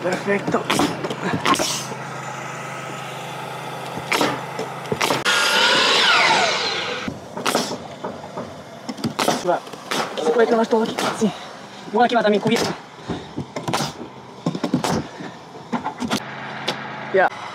Perfecto. Va. Se puede clavar todo aquí. Sí. Igual aquí va también cubierto. Ya.